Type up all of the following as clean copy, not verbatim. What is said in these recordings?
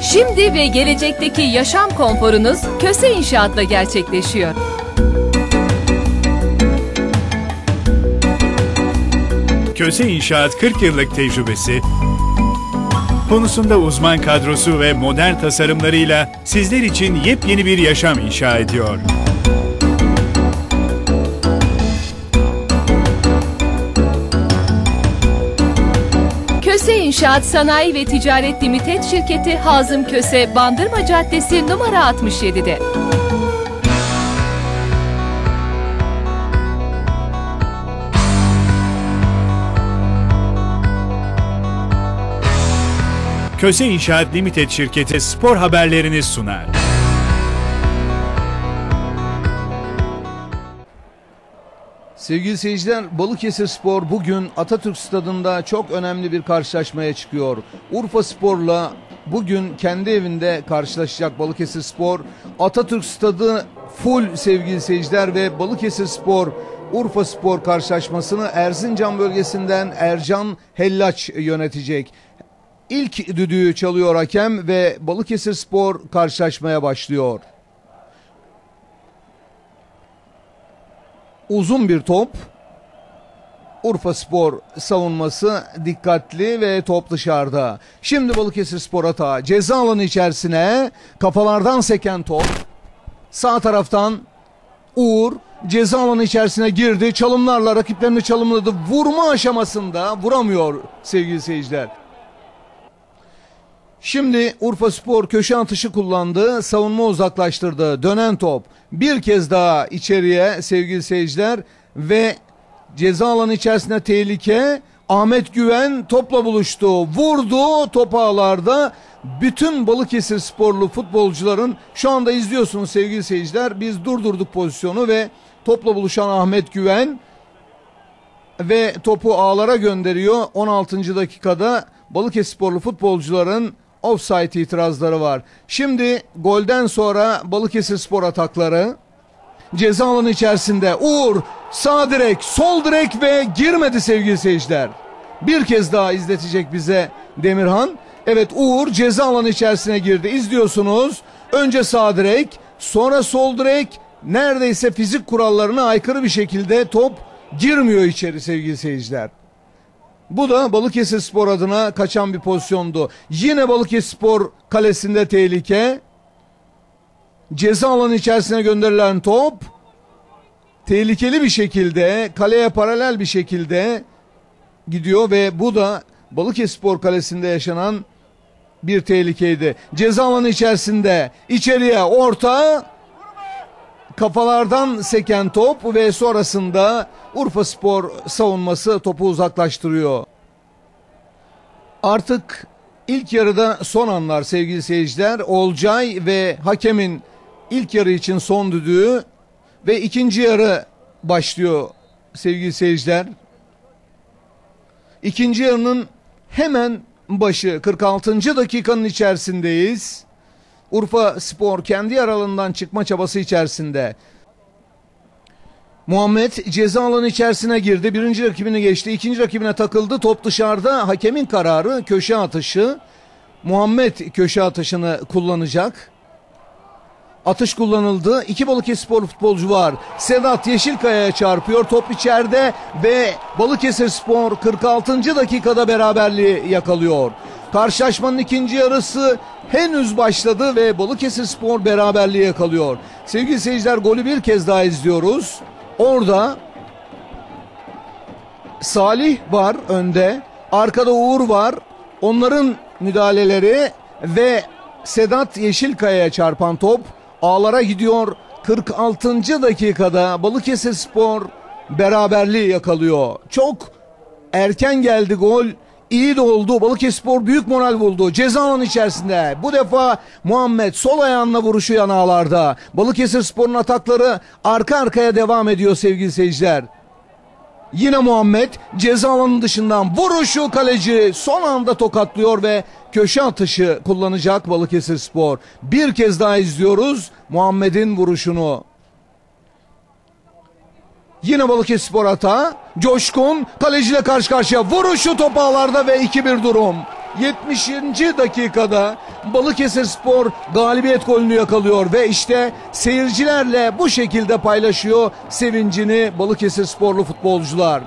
Şimdi ve gelecekteki yaşam konforunuz Köse İnşaat'la gerçekleşiyor. Köse İnşaat 40 yıllık tecrübesi, konusunda uzman kadrosu ve modern tasarımlarıyla sizler için yepyeni bir yaşam inşa ediyor. Köse İnşaat Sanayi ve Ticaret Limited şirketi Hazım Köse, Bandırma Caddesi numara 67'de. Köse İnşaat Limited şirketi spor haberlerini sunar. Sevgili seyirciler, Balıkesirspor bugün Atatürk Stadı'nda çok önemli bir karşılaşmaya çıkıyor. Urfaspor'la bugün kendi evinde karşılaşacak Balıkesirspor. Atatürk Stadı full sevgili seyirciler ve Balıkesirspor Urfaspor karşılaşmasını Erzincan bölgesinden Ercan Hellaç yönetecek. İlk düdüğü çalıyor hakem ve Balıkesirspor karşılaşmaya başlıyor. Uzun bir top. Urfaspor savunması dikkatli ve top dışarıda. Şimdi Balıkesirspor atağı ceza alanı içerisine kafalardan seken top. Sağ taraftan Uğur ceza alanı içerisine girdi. Çalımlarla rakiplerini çalımladı. Vurma aşamasında vuramıyor sevgili seyirciler. Şimdi Urfaspor köşe atışı kullandı. Savunma uzaklaştırdı. Dönen top. Bir kez daha içeriye sevgili seyirciler ve ceza alanı içerisinde tehlike. Ahmet Güven topla buluştu. Vurdu top ağlarda. Bütün Balıkesirsporlu futbolcuların şu anda izliyorsunuz sevgili seyirciler. Biz durdurduk pozisyonu ve topla buluşan Ahmet Güven ve topu ağlara gönderiyor. 16. dakikada Balıkesirsporlu futbolcuların offside itirazları var. Şimdi golden sonra Balıkesirspor atakları. Ceza alanı içerisinde Uğur sağ direk, sol direk ve girmedi sevgili seyirciler. Bir kez daha izletecek bize Demirhan. Evet, Uğur ceza alanı içerisine girdi. İzliyorsunuz. Önce sağ direk, sonra sol direk. Neredeyse fizik kurallarına aykırı bir şekilde top girmiyor içeri sevgili seyirciler. Bu da Balıkesirspor adına kaçan bir pozisyondu. Yine Balıkesirspor kalesinde tehlike. Ceza alanı içerisine gönderilen top tehlikeli bir şekilde, kaleye paralel bir şekilde gidiyor ve bu da Balıkesirspor kalesinde yaşanan bir tehlikeydi. Ceza alanı içerisinde içeriye orta, kafalardan seken top ve sonrasında Urfaspor savunması topu uzaklaştırıyor. Artık ilk yarıda son anlar sevgili seyirciler. Olcay ve hakemin ilk yarı için son düdüğü ve ikinci yarı başlıyor sevgili seyirciler. İkinci yarının hemen başı 46. dakikanın içerisindeyiz. Urfaspor kendi aralığından çıkma çabası içerisinde. Muhammed ceza alanı içerisine girdi. Birinci rakibini geçti. İkinci rakibine takıldı. Top dışarıda. Hakemin kararı köşe atışı. Muhammed köşe atışını kullanacak. Atış kullanıldı. İki Balıkesirspor futbolcu var. Sedat Yeşilkaya'ya çarpıyor. Top içeride ve Balıkesirspor 46. dakikada beraberliği yakalıyor. Karşılaşmanın ikinci yarısı henüz başladı ve Balıkesirspor beraberliği yakalıyor. Sevgili seyirciler, golü bir kez daha izliyoruz. Orada Salih var önde. Arkada Uğur var. Onların müdahaleleri ve Sedat Yeşilkaya'ya çarpan top ağlara gidiyor. 46. dakikada Balıkesirspor beraberliği yakalıyor. Çok erken geldi gol. İyi de oldu. Balıkesirspor büyük moral buldu. Ceza alanı içerisinde. Bu defa Muhammed sol ayağına vuruşu yanağlarda. Balıkesirspor'un atakları arka arkaya devam ediyor sevgili seyirciler. Yine Muhammed ceza alanının dışından vuruşu, kaleci son anda tokatlıyor ve köşe atışı kullanacak Balıkesirspor. Bir kez daha izliyoruz Muhammed'in vuruşunu. Yine Balıkesirspor hata. Coşkun kaleciyle karşı karşıya. Vuruşu top ağlarda ve 2-1 durum. 70. dakikada Balıkesirspor galibiyet golünü yakalıyor ve işte seyircilerle bu şekilde paylaşıyor sevincini Balıkesirsporlu futbolcular.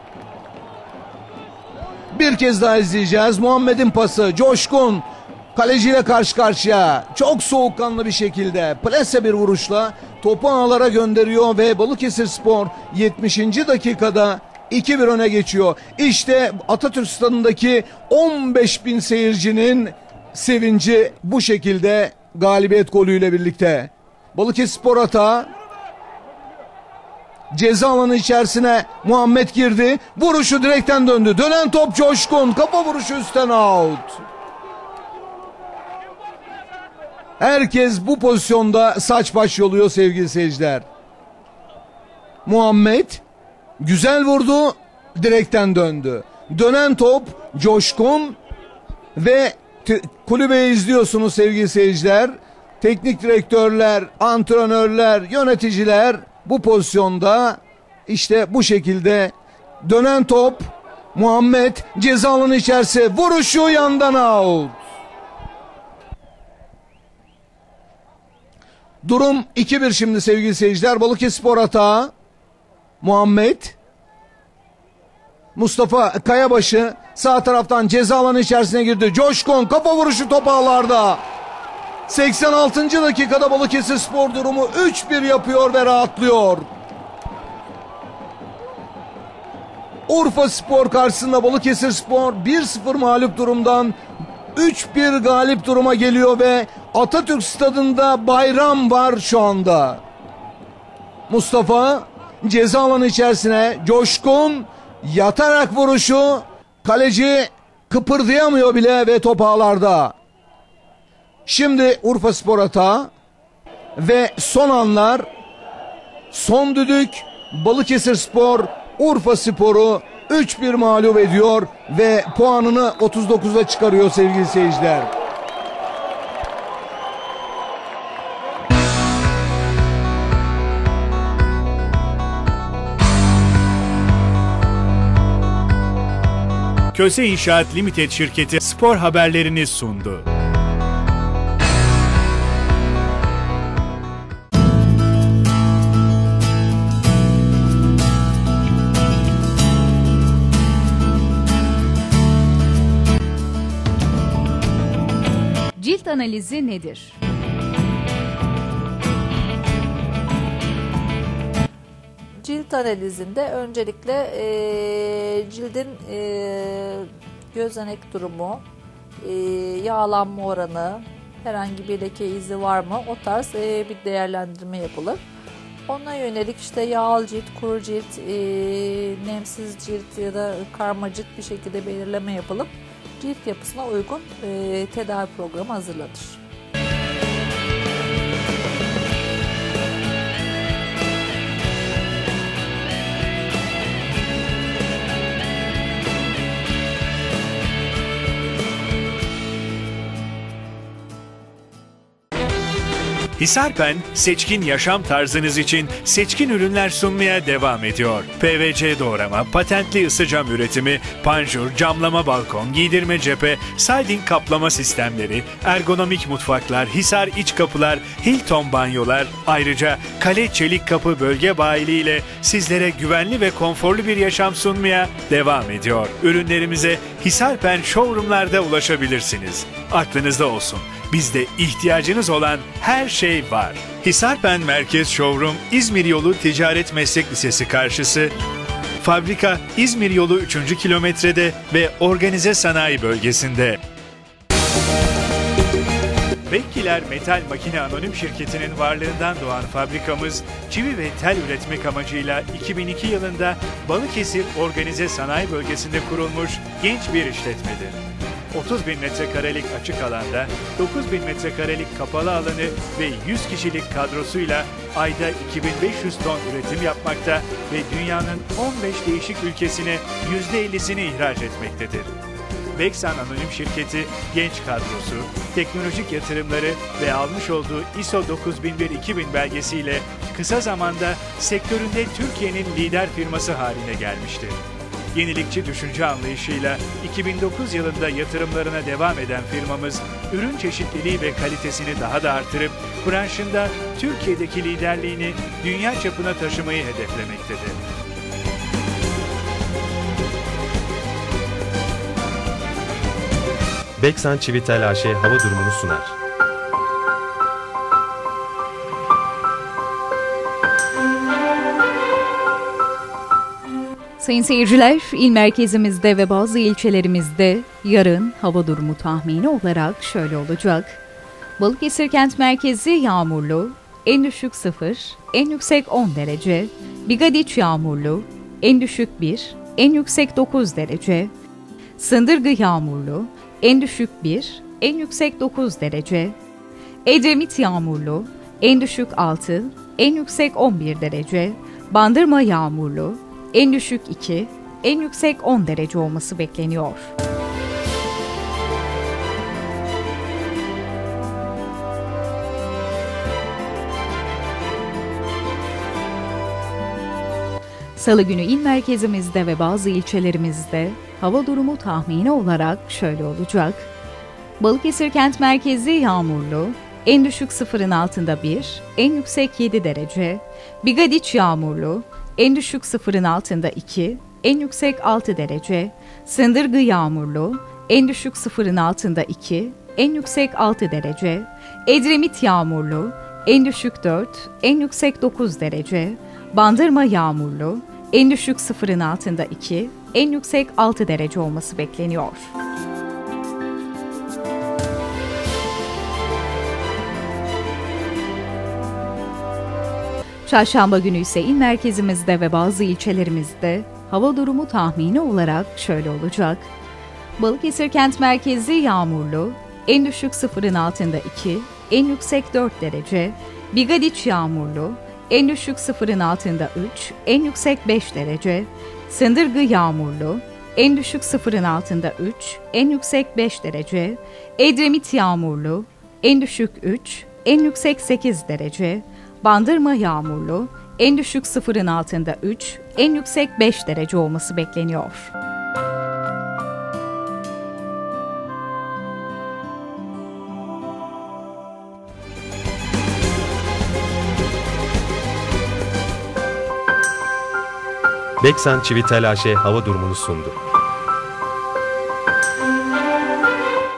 Bir kez daha izleyeceğiz. Muhammed'in pası, coşkun, kaleciyle karşı karşıya. Çok soğukkanlı bir şekilde plase bir vuruşla topu ağlara gönderiyor ve Balıkesirspor 70. dakikada 2-1 öne geçiyor. İşte Atatürk Stadı'ndaki 15.000 seyircinin sevinci bu şekilde galibiyet golüyle birlikte. Balıkesirspor hata. Ceza alanı içerisine Muhammed girdi. Vuruşu direkten döndü. Dönen top coşkun. Kafa vuruşu üstten out. Herkes bu pozisyonda saç baş yoluyor sevgili seyirciler. Muhammed güzel vurdu. Direkten döndü. Dönen top coşkun ve kulübeyi izliyorsunuz sevgili seyirciler. Teknik direktörler, antrenörler, yöneticiler bu pozisyonda işte bu şekilde dönen top Muhammed ceza alanı içerisi vuruşu yandan out. Durum 2-1 şimdi sevgili seyirciler. Balıkesirspor hata. Muhammed. Mustafa Kayabaşı sağ taraftan ceza alanı içerisine girdi. Coşkun kafa vuruşu top ağlarda. 86. dakikada Balıkesirspor durumu 3-1 yapıyor ve rahatlıyor. Urfaspor karşısında Balıkesirspor 1-0 mağlup durumdan 3-1 galip duruma geliyor ve Atatürk Stadı'nda bayram var şu anda. Mustafa ceza alanı içerisine coşkun yatarak vuruşu, kaleci kıpırdayamıyor bile ve top ağlarda. Şimdi Urfaspor hata ve son anlar, son düdük, Balıkesirspor Urfaspor'u 3-1 mağlup ediyor ve puanını 39'a çıkarıyor sevgili seyirciler. Köse İnşaat Limited şirketi spor haberlerini sundu. Cilt analizi nedir? Cilt analizinde öncelikle cildin gözenek durumu, yağlanma oranı, herhangi bir leke izi var mı, o tarz bir değerlendirme yapılır. Ona yönelik işte yağlı cilt, kuru cilt, nemsiz cilt ya da karma cilt bir şekilde belirleme yapılıp cilt yapısına uygun tedavi programı hazırlanır. Hisarpen, seçkin yaşam tarzınız için seçkin ürünler sunmaya devam ediyor. PVC doğrama, patentli ısı cam üretimi, panjur, camlama balkon, giydirme cephe, siding kaplama sistemleri, ergonomik mutfaklar, Hisar iç kapılar, Hilton banyolar, ayrıca Kale Çelik Kapı bölge bayiliği ile sizlere güvenli ve konforlu bir yaşam sunmaya devam ediyor. Ürünlerimize Hisarpen showroomlarda ulaşabilirsiniz. Aklınızda olsun. Bizde ihtiyacınız olan her şey var. Hisarpen Merkez Showroom, İzmir Yolu Ticaret Meslek Lisesi karşısı. Fabrika İzmir Yolu 3. kilometrede ve organize sanayi bölgesinde. Bekkiler Metal Makine Anonim Şirketi'nin varlığından doğan fabrikamız, çivi ve tel üretmek amacıyla 2002 yılında Balıkesir Organize Sanayi Bölgesi'nde kurulmuş genç bir işletmedir. 30.000 metrekarelik açık alanda, 9.000 metrekarelik kapalı alanı ve 100 kişilik kadrosuyla ayda 2500 ton üretim yapmakta ve dünyanın 15 değişik ülkesine %50'sini ihraç etmektedir. Beksan Anonim Şirketi, genç kadrosu, teknolojik yatırımları ve almış olduğu ISO 9001-2000 belgesiyle kısa zamanda sektöründe Türkiye'nin lider firması haline gelmiştir. Yenilikçi düşünce anlayışıyla 2009 yılında yatırımlarına devam eden firmamız, ürün çeşitliliği ve kalitesini daha da artırıp branşında Türkiye'deki liderliğini dünya çapına taşımayı hedeflemektedir. Beksan Çivitel AŞ hava durumunu sunar. Sayın seyirciler, il merkezimizde ve bazı ilçelerimizde yarın hava durumu tahmini olarak şöyle olacak. Balıkesir kent merkezi yağmurlu, en düşük 0, en yüksek 10 derece. Bigadiç yağmurlu, en düşük 1, en yüksek 9 derece. Sındırgı yağmurlu, en düşük 1, en yüksek 9 derece. Edremit yağmurlu, en düşük 6, en yüksek 11 derece. Bandırma yağmurlu, en düşük 2, en yüksek 10 derece olması bekleniyor. Salı günü il merkezimizde ve bazı ilçelerimizde hava durumu tahmini olarak şöyle olacak. Balıkesir kent merkezi yağmurlu, en düşük 0'ın altında 1, en yüksek 7 derece. Bigadiç yağmurlu, en düşük 0'ın altında 2, en yüksek 6 derece. Sındırgı yağmurlu, en düşük 0'ın altında 2, en yüksek 6 derece. Edremit yağmurlu, en düşük 4, en yüksek 9 derece. Bandırma yağmurlu, en düşük 0'ın altında 2, en yüksek 6 derece olması bekleniyor. Çarşamba günü ise il merkezimizde ve bazı ilçelerimizde hava durumu tahmini olarak şöyle olacak. Balıkesir kent merkezi yağmurlu, en düşük 0'ın altında 2, en yüksek 4 derece. Bigadiç yağmurlu, en düşük 0'ın altında 3, en yüksek 5 derece. Sındırgı yağmurlu, en düşük 0'ın altında 3, en yüksek 5 derece. Edremit yağmurlu, en düşük 3, en yüksek 8 derece. Bandırma yağmurlu, en düşük 0'ın altında 3, en yüksek 5 derece olması bekleniyor. Beksan Çivitel AŞ hava durumunu sundu.